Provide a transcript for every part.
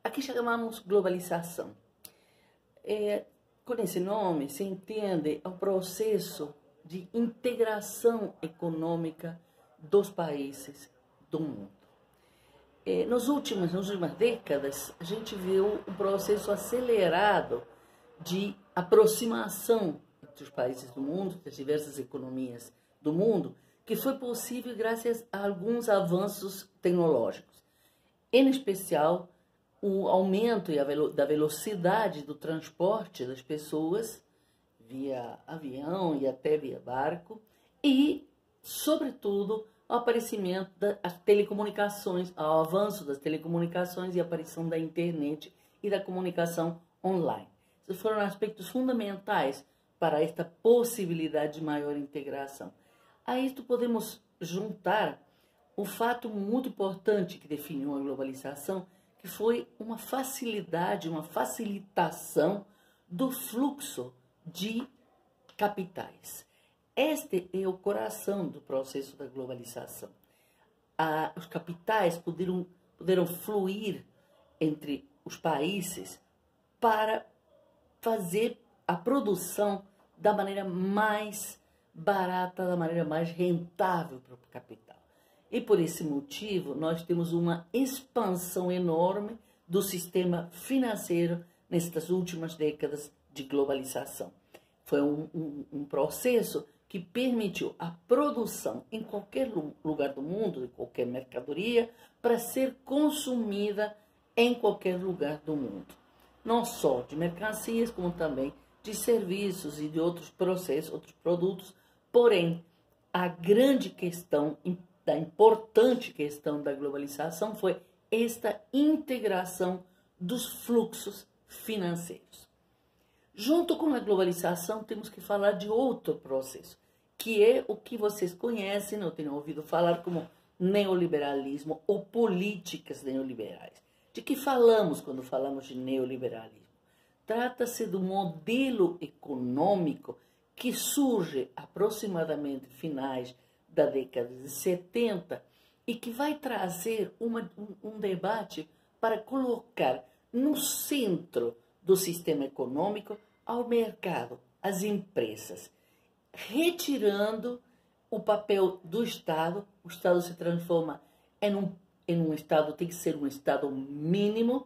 Aqui chamamos globalização. Com esse nome se entende o processo de integração econômica dos países do mundo. Nas últimas décadas, a gente viu um processo acelerado de aproximação entre os países do mundo, das diversas economias do mundo, que foi possível graças a alguns avanços tecnológicos. Em especial, o aumento da velocidade do transporte das pessoas via avião e até via barco e, sobretudo, o aparecimento das telecomunicações, ao avanço das telecomunicações e a aparição da internet e da comunicação online. Esses foram aspectos fundamentais para esta possibilidade de maior integração. A isto podemos juntar um fato muito importante que definiu a globalização, que foi uma facilidade, uma facilitação do fluxo de capitais. Este é o coração do processo da globalização. Os capitais puderam fluir entre os países para fazer a produção da maneira mais barata, da maneira mais rentável para o capital. E por esse motivo, nós temos uma expansão enorme do sistema financeiro nestas últimas décadas de globalização. Foi um processo que permitiu a produção em qualquer lugar do mundo, de qualquer mercadoria, para ser consumida em qualquer lugar do mundo. Não só de mercancias, como também de serviços e de outros processos, outros produtos. Porém, a grande questão, a importante questão da globalização foi esta integração dos fluxos financeiros. Junto com a globalização, temos que falar de outro processo, que é o que vocês conhecem, eu tenho ouvido falar como neoliberalismo ou políticas neoliberais. De que falamos quando falamos de neoliberalismo? Trata-se do modelo econômico que surge aproximadamente finais da década de 70 e que vai trazer um debate para colocar no centro do sistema econômico ao mercado, as empresas, retirando o papel do Estado. O Estado se transforma em um Estado, tem que ser um Estado mínimo,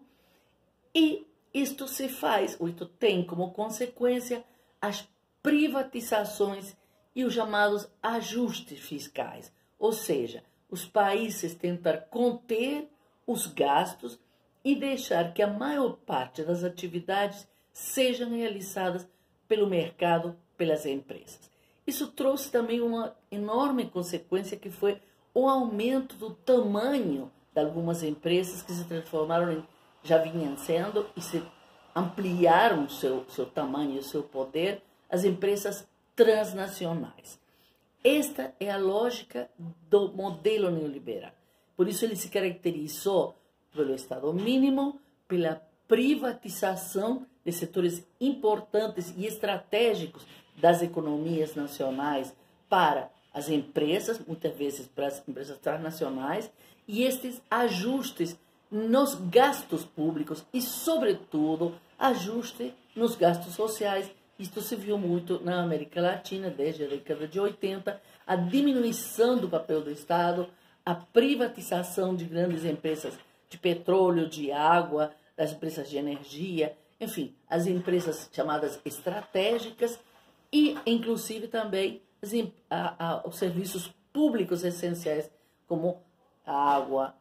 e isto se faz, ou isto tem como consequência as privatizações e os chamados ajustes fiscais, ou seja, os países tentar conter os gastos e deixar que a maior parte das atividades sejam realizadas pelo mercado, pelas empresas. Isso trouxe também uma enorme consequência, que foi o aumento do tamanho de algumas empresas que se transformaram já vinham sendo e se ampliaram seu tamanho e o seu poder, as empresas transnacionais. Esta é a lógica do modelo neoliberal. Por isso ele se caracterizou pelo Estado mínimo, pela privatização de setores importantes e estratégicos das economias nacionais para as empresas, muitas vezes para as empresas transnacionais, e estes ajustes nos gastos públicos e, sobretudo, ajuste nos gastos sociais. Isto se viu muito na América Latina desde a década de 80, a diminuição do papel do Estado, a privatização de grandes empresas de petróleo, de água, das empresas de energia, enfim, as empresas chamadas estratégicas e, inclusive, também os serviços públicos essenciais, como água,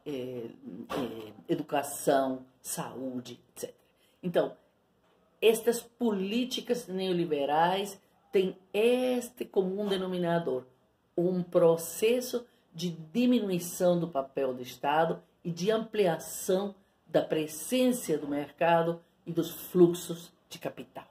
educação, saúde, etc. Então, estas políticas neoliberais têm este comum denominador, um processo de diminuição do papel do Estado e de ampliação da presença do mercado e dos fluxos de capital.